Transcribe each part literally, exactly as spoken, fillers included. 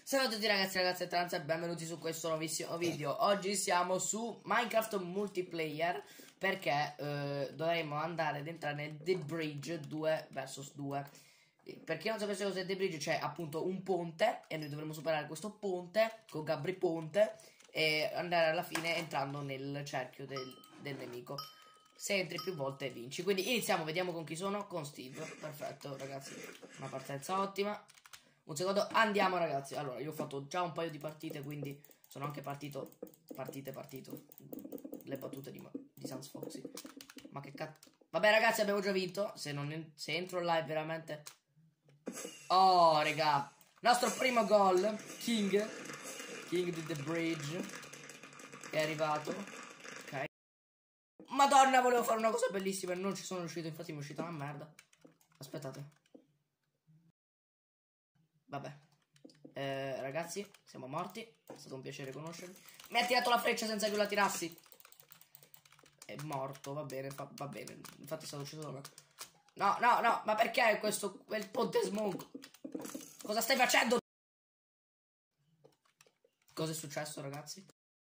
Ciao a tutti ragazzi e ragazze trans e benvenuti su questo nuovissimo video. Oggi siamo su Minecraft Multiplayer perché eh, dovremmo andare ad entrare nel The Bridge due versus due. Per chi non sapesse cos'è The Bridge, c'è appunto un ponte e noi dovremmo superare questo ponte con Gabri Ponte e andare alla fine entrando nel cerchio del, del nemico. Se entri più volte vinci. Quindi iniziamo, vediamo con chi sono. Con Steve. Perfetto ragazzi, una partenza ottima. Un secondo, andiamo ragazzi. Allora, io ho fatto già un paio di partite, quindi sono anche partito. Partite, partito. Le battute di, di Sans Foxy. Ma che cazzo. Vabbè ragazzi, abbiamo già vinto. Se, non, se entro live veramente. Oh, raga. Nostro primo gol. King. King di The Bridge. È arrivato. Ok. Madonna, volevo fare una cosa bellissima e non ci sono riuscito. Infatti mi è uscita una merda. Aspettate. Vabbè, eh, ragazzi, siamo morti. È stato un piacere conoscervi. Mi ha tirato la freccia senza che io la tirassi. È morto, va bene, fa, va bene. Infatti è stato ucciso da me. No, no, no, ma perché questo, quel ponte smonco? Cosa stai facendo? Cosa è successo, ragazzi?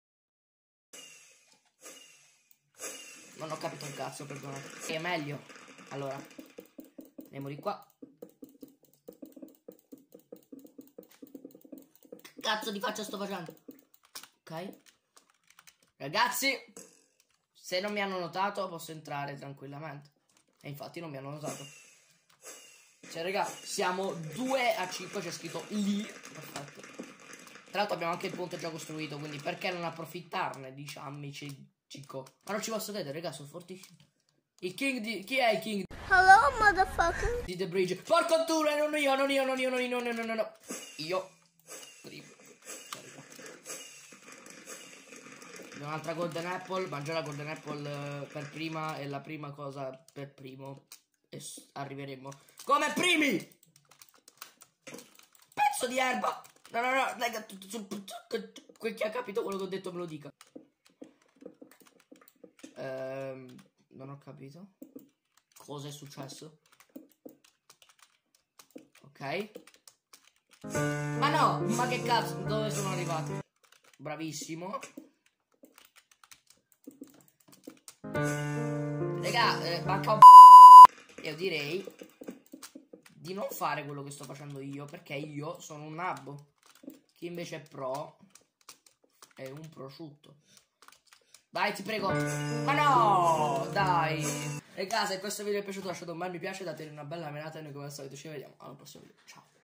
Non ho capito un cazzo, perdonate. È meglio. Allora, andiamo di qua. Cazzo di faccia sto facendo? Ok. Ragazzi, se non mi hanno notato posso entrare tranquillamente. E infatti non mi hanno notato. Cioè raga, siamo due a cinque. C'è scritto lì. Perfetto. Tra l'altro abbiamo anche il ponte già costruito, quindi perché non approfittarne, diciamo, cico. Ma non ci posso credere, raga, sono fortissimo. Il king di... Chi è il king? Hello, motherfucker. Di The Bridge. Porco tu, non io, non io, non io, non io, non io, non io, no. Io. Un'altra golden apple, mangia la golden apple eh, per prima e la prima cosa per primo e arriveremo come primi. Pezzo di erba. No no no, raga, quel che ha capito quello che ho detto me lo dica. ehm, Non ho capito cosa è successo. Ok. Ma no, ma che cazzo, dove sono arrivato? Bravissimo. Raga, eh, manca un p***o. Io direi di non fare quello che sto facendo io, perché io sono un nabbo. Chi invece è pro è un prosciutto. Dai, ti prego. Ma no, dai. Raga, se questo video vi è piaciuto lasciate un bel mi piace, datemi una bella menata e noi come al solito ci vediamo al prossimo video. Ciao.